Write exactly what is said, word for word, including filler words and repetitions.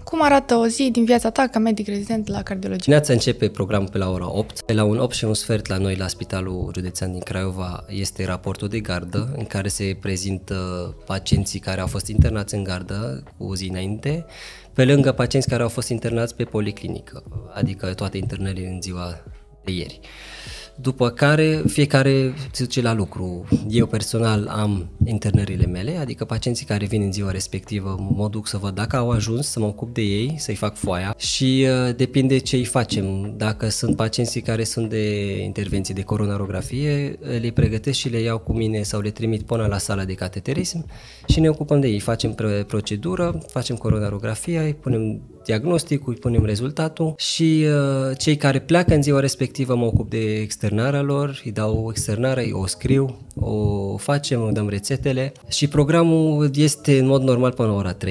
Cum arată o zi din viața ta ca medic rezident la cardiologie? Dimineața începe programul pe la ora opt. Pe la un opt și un sfert la noi la Spitalul Județean din Craiova este raportul de gardă în care se prezintă pacienții care au fost internați în gardă cu o zi înainte, pe lângă pacienți care au fost internați pe policlinică, adică toate internările în ziua de ieri. După care fiecare se duce la lucru. Eu personal am internările mele, adică pacienții care vin în ziua respectivă mă duc să văd dacă au ajuns, să mă ocup de ei, să-i fac foaia și uh, depinde ce îi facem. Dacă sunt pacienții care sunt de intervenții de coronarografie, le pregătesc și le iau cu mine sau le trimit până la sala de cateterism și ne ocupăm de ei. Facem procedură, facem coronarografia, îi punem diagnosticul, îi punem rezultatul și uh, cei care pleacă în ziua respectivă mă ocup de externarea lor, îi dau externarea, o scriu, o facem, o dăm rețetele și programul este în mod normal până la ora trei.